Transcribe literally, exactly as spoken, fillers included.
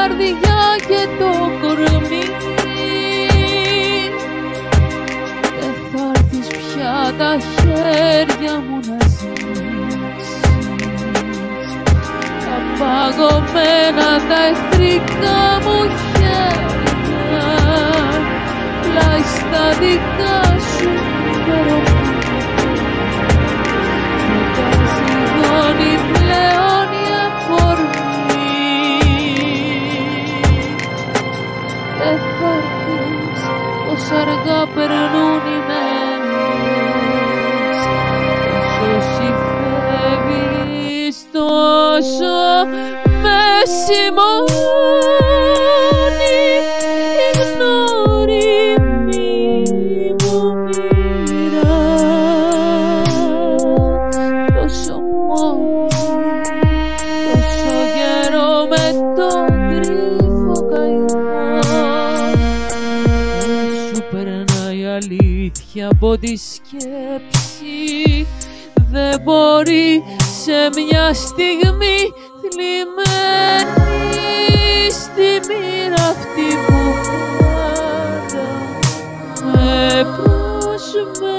καρδιά και το κορμί. Δεν θα έρθεις πια τα χέρια μου να ζήσεις. Τα παγωμένα τα εχθρικά μου χέρια πλάι στα δικά σου περοπή. Με τα ζυγώνει πλέον η αφορμή. Δεν θα έρθεις, πως αργά περνούν οι μέρες. Όσο φεύγεις τόσο με σημώνει η γνώριμη μου μοίρα. Τόσο μόνη, τόσο καιρό με τον κρύφο καημό. Σου περνάει αλήθεια από τη σκέψη. Δεν μπορεί σε μια στιγμή θλιμμένη στη μοίρα αυτή που πάντα με προσμένει.